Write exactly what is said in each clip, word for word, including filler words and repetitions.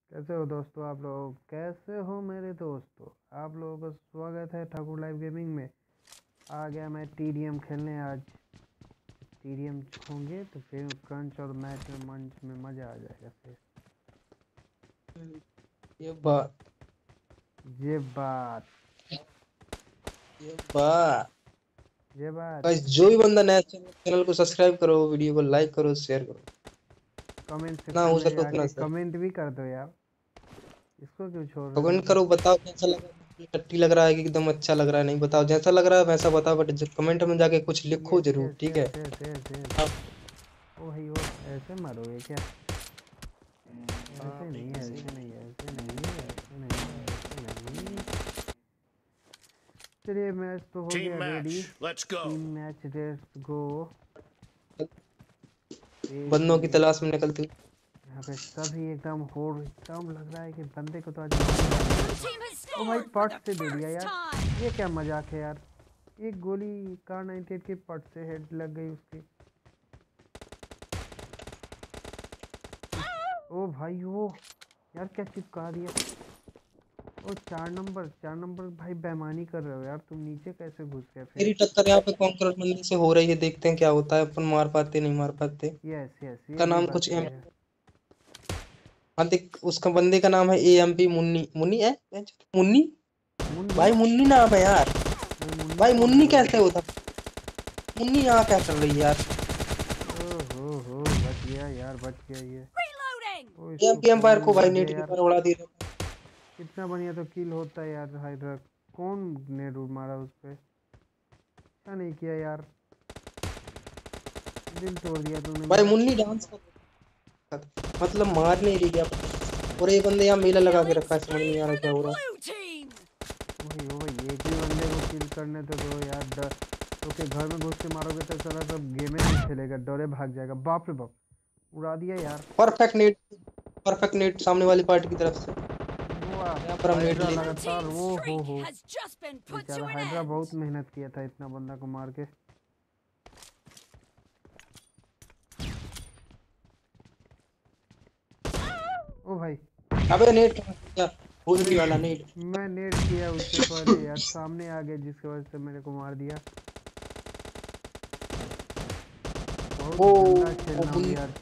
कैसे हो दोस्तों? आप लोग कैसे हो मेरे दोस्तों? आप लोगों का स्वागत है ठाकुर लाइव गेमिंग में। आ गया मैं टीडीएम खेलने। आज टीडीएम होंगे तो फिर क्रंच और मैच में मंच में मज़ा आ जाएगा। फिर ये बात ये बात ये बात ये बात गाइस, जो भी बंदा नया चैनल को सब्सक्राइब करो, वीडियो को लाइक करो, शेयर करो, कमेंट ना सेक्शन हो में सके उतना जाके सर। कमेंट भी कर दो यार। इसको क्यों छोड़ रहे हो कमेंट मतलब? करो, बताओ कैसा लगा, टट्टी लग रहा है कि एकदम अच्छा लग रहा है। नहीं बताओ, जैसा लग रहा है वैसा बताओ, बट कमेंट में जाके कुछ लिखो यस जरूर, यस ठीक है। Yes yes yes yes. आप ओ भाई वो ऐसे मारोगे क्या? ऐसे आप नहीं, ऐसे ऐसे नहीं, ऐसे नहीं, ऐसे नहीं, ऐसे नहीं। चलिए मैच तो हो Team गया ready. match, let's go. Team match let's go. बंदों की देखिए तलाश में निकलती हुई। यहाँ पे सभी एकदम होड़ एकदम लग रहा है कि बंदे को तो आज मार ही डालेंगे। ओ भाई पट से दे दिया यार। ये क्या मजाक है यार? एक गोली कार नाइनटी एट के पट से हेड लग गई उसकी। ओ भाई वो यार क्या चिपका दिया। ओ चार नंबर चार नंबर भाई बेईमानी कर रहे हो यार। तुम नीचे कैसे घुस गए फिर? मेरी टक्कर यहाँ पे कॉन्करेंट बंदे से हो रही है, देखते हैं क्या होता है। अपन मार पाते नहीं मार पाते। यस यस, ये का भी नाम बात कुछ सही एम है। हाँ देख, उसका बंदे का नाम है A M P Munni. Munni है मुन्नी मुन्नी भाई, मुन्नी नाम है यार। भाई मुन्नी भाई कौन है मुन्नी भाई? कैसे होता? मुन्नी यहाँ क्या कर रही है यार? ओहो हो, बच गया यार, बच गया ये। ओ इसको एम कौन एम्पायर को भाई मार दिया नेट के यार? ऊपर उड़ा दिया। कितना बढ़िया तो किल होता है यार। हाइड्रा कौन ने रूट मारा उस पर? क्या नहीं किया यार, दिल तोड़ दिया तूने भाई मेरा। मुन्नी डांस कर रहा था, मतलब मार नहीं रही क्या? और ये बंदे यहाँ मेला लगा के रखा है, समझ नहीं आ रहा क्या हो रहा है। वही हो भाई, एक ही बंदे को किल करने तो दो यार। डर तो के घर में घुस के मारोगे तो साला सब गेमे नहीं खेलेगा, डरे भाग जाएगा। बाप रे बाप, उड़ा दिया यार। परफेक्ट नेट, परफेक्ट नेट सामने वाली पार्टी की तरफ से। वाह, यहाँ पर हम नेट हाइड्रा ले लगातार। वो हो हो बेचारा हाइड्रा बहुत मेहनत किया था इतना बंदा को मार के। ओ भाई अबे नेट कहाँ गया? भोसड़ी वाला नेट। मैं नेट किया उससे पहले यार, सामने आ गया जिसकी वजह से मेरे को मार दिया। बहुत वो गंदा वो खेलना हो बुन्नी यार।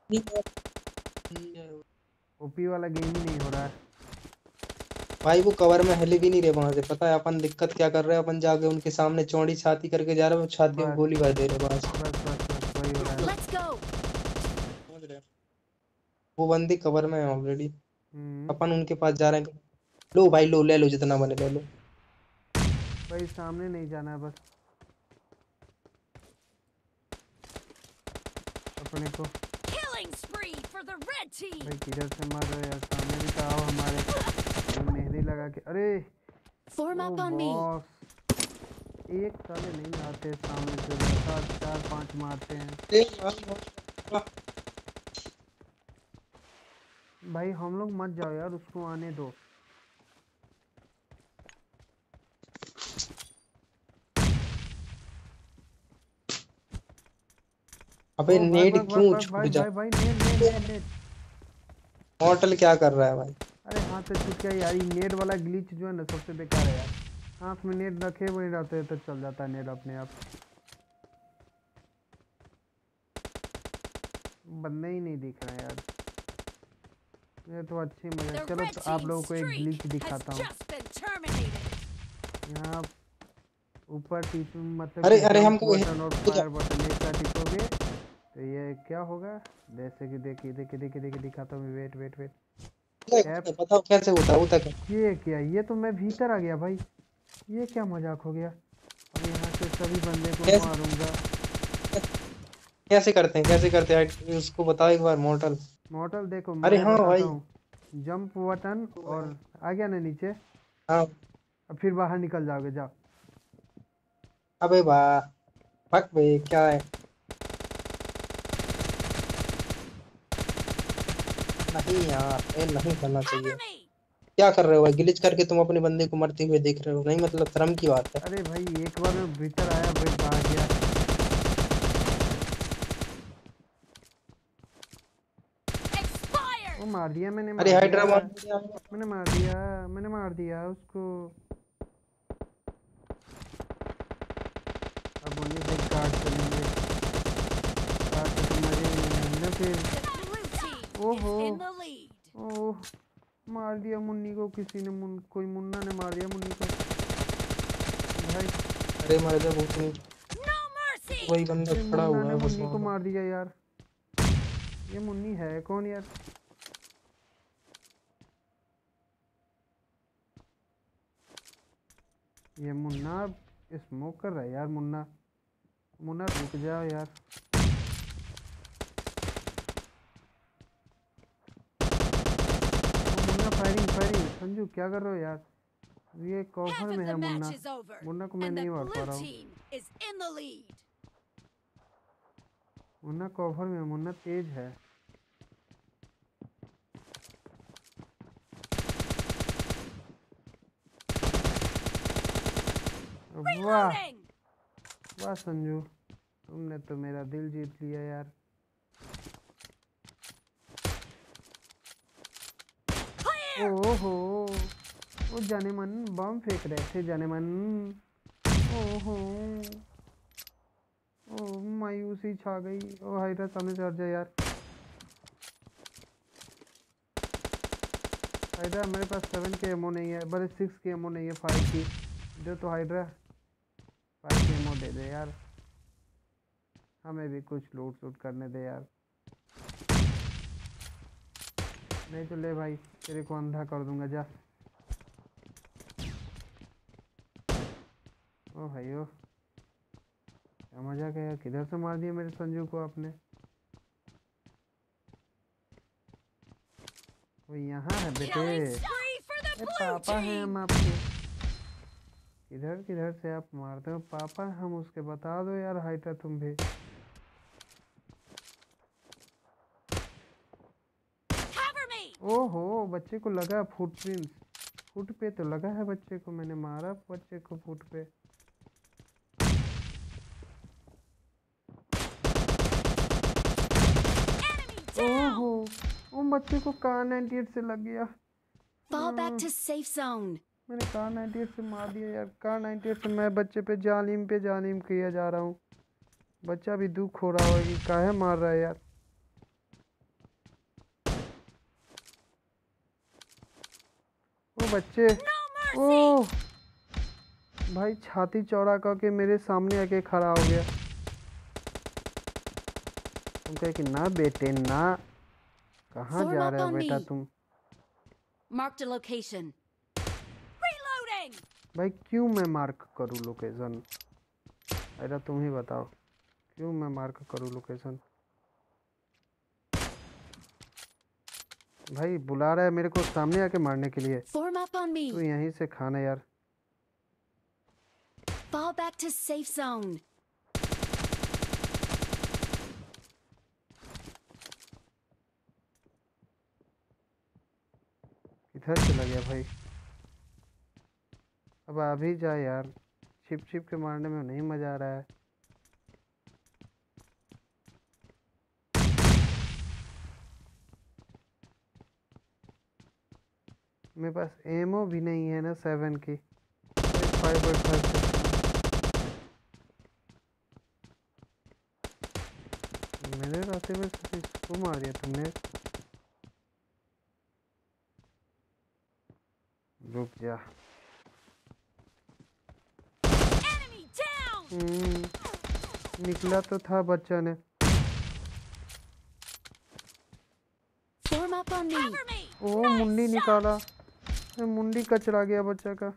ओपी वाला गेम ही नहीं हो रहा है। भाई, वो कवर में हिले भी नहीं रहे वहां से। पता है अपन दिक्कत क्या कर रहे हैं? अपन जाके उनके सामने चौड़ी छाती करके जा रहे हैं, छाती में बस गोली भर दे रहे हैं बस। बस बस बस वही हो रहा है। समझ रहे हैं? वो बंदी कवर में है ऑलरेडी। हम्म अपन उनके पास जा रहे हैं। लो भाई लो, ले लो जितना बने ले लो। भाई सामने नहीं जाना है बस अपने को। भाई किधर से मार रहे हो यार? सामने भी तो आओ हमारे। वो मेहंदी लगा के, अरे ओ बॉस, एक साले नहीं आते सामने से, लगातार चार पांच मारते हैं ए यार, भाई। हम लोग मत जाओ यार, उसको आने दो। अबे ओ भाई नेट भाई भाई क्यों भाई छूट भाई जा? भाई भाई net net net net. Mortal क्या कर रहा है भाई? अरे हाथ से छूट गया यार। ये नेट वाला ग्लिच जो है ना सबसे बेकार है यार। हाथ में नेट रखे हुए रहते तो चल जाता है नेट अपने आप। बंदे ही नहीं दिख रहे यार। ये तो अच्छी मजा। चलो तो आप लोगों को एक ग्लिच दिखाता हूँ। यहाँ ऊपर टिप मतलब अरे कि अरे जंप हमको बटन और फायर बटन एक साथ टिपोगे तो ये क्या होगा? जैसे कि देखिए देखिए देखिए देखिए दिखाता हूँ। Wait wait wait tap. बताओ कैसे होता है? होता क्या? ये क्या? ये तो मैं भीतर आ गया भाई। ये क्या मजाक हो गया? अब यहाँ से सभी बंदे को कैसे मारूंगा। कैसे करते हैं? कैसे करते हैं उसको बताओ एक बार मॉर्टल। मॉडल देखो, अरे मैं हाँ बताता भाई। हूँ। जंप बटन और आ गया ना नीचे। हाँ। अब फिर बाहर निकल जाओगे, जाओ। अबे वाह, फक बे क्या है? नहीं यार, ये नहीं करना चाहिए। क्या कर रहे हो भाई? ग्लिच करके तुम अपने बंदे को मरते हुए देख रहे हो? नहीं, मतलब शर्म की बात है। अरे भाई एक बार में भीतर आया भाई, बाहर गया। ओ वो मार दिया मैंने, मार अरे हाइड्रा दिया मार दिया। मैंने मार दिया मैंने मार दिया उसको। अब मुन्नी से कार्ड चलेंगे, कार्ड तो मजे ही नहीं आएंगे ना फिर। ओहो ओह मार दिया मुन्नी को किसी ने, मुन कोई मुन्ना ने मार दिया मुन्नी को भाई। अरे मार दे भूतनी, वही बंदा अरे खड़ा मुन्ना हुआ ने है बस मुन्नी को वहाँ मार दिया यार। ये मुन्नी है कौन यार? ये मुन्ना स्मोक कर रहा है यार। मुन्ना मुन्ना रुक जाओ यार। ओ मुन्ना फायरिंग फायरिंग। संजू क्या कर रहे हो यार? ये कवर में है मुन्ना। मुन्ना को मैं नहीं मार पा रहा हूँ। मुन्ना कवर में, मुन्ना तेज है। वाह वाह संजू, तुमने तो मेरा दिल जीत लिया यार। ओहो वो जाने मन बम फेंक रहे थे जाने मन। ओहो ओ मायूसी छा गई। ओ हाइड्रा सामने से हट जा यार। हाइड्रा मेरे पास सेवन के एमओ नहीं है, बड़े सिक्स की एमओ नहीं है, फाइव की जो। तो हाइड्रा फाइव की एमओ दे दे यार, हमें भी कुछ लूट शूट करने दे यार। नहीं तो ले भाई, तेरे को अंधा कर दूंगा जा। ओ भाई ओ क्या मजा गया, किधर से मार दिया मेरे संजू को आपने? वो यहाँ है बेटे, ए पापा हैं हम आपके। किधर किधर से आप मारते हो पापा हम उसके, बता दो यार हाइड्रा तुम भी। ओहो बच्चे को लगा फुटप्रिंट, फुट पे तो लगा है बच्चे को, मैंने मारा बच्चे को फुट पे। ओहो उन बच्चे को कार नाइंटी एट से लग गया। Fall back to safe zone. मैंने कार नाइंटी एट से मार दिया यार। कार नाइंटी एट से मैं बच्चे पे जालिम पे जालिम किया जा रहा हूँ। बच्चा भी दुख हो रहा होगा कि काहे मार रहा है यार। ओ बच्चे ओह भाई छाती चौड़ा करके मेरे सामने आके खड़ा हो गया। तुम कहे कि ना बेटे ना, कहाँ जा रहे हो बेटा तुम? Marked a location. Reloading. भाई क्यों मैं मार्क करूँ लोकेशन? अरे तुम ही बताओ क्यों मैं मार्क करूँ लोकेशन? भाई बुला रहा है मेरे को सामने आके मारने के लिए। Form up on me. तू यहीं से खाना यार। Fall back to safe zone. किधर चला गया भाई? अब आ भी जा यार, छिप छिप के मारने में नहीं मजा आ रहा है। मेरे पास एमओ भी नहीं है ना सेवन की, फाइव और फाइव। मेरे रास्ते में इसको मार दिया तुमने। रुक जा। हम्म निकला तो था बच्चा ने। Form up on me. ओ मुंडी निकाला, मुंडी कचरा गया बच्चा का।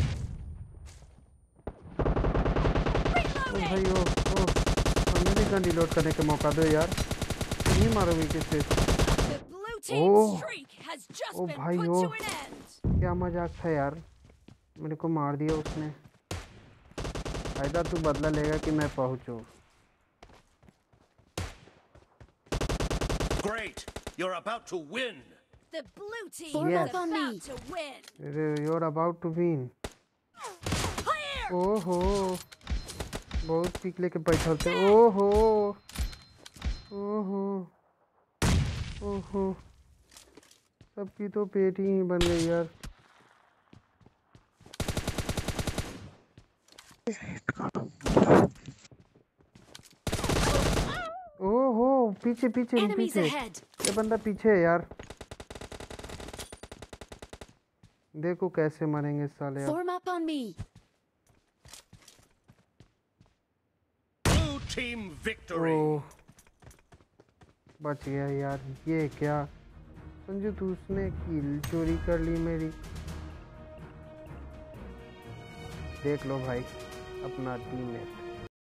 ओ भाई ओ ओ हमें भी गन रिलोड करने का मौका दो यार, नहीं मारोगे किसे? ओ ओ भाई ओ क्या मजाक था यार, मेरे को मार दिया उसने। फायदा तू बदला लेगा कि मैं पहुंचूं। Great, you're about to win. The blue team Yes. is about to win. You're about to win. ओहो बहुत पीक लेके बैठल थे। ओहो ओहो ओहो सबकी तो पेट ही बन गई यार। ओहो पीछे पीछे Enemies पीछे ahead. ये बंदा पीछे है यार। देखो कैसे मरेंगे साले यार। Form up on me. Blue team victory. ओह बच गया यार। ये क्या संजू तू उसने किल चोरी कर ली मेरी। देख लो भाई अपना टीममेट।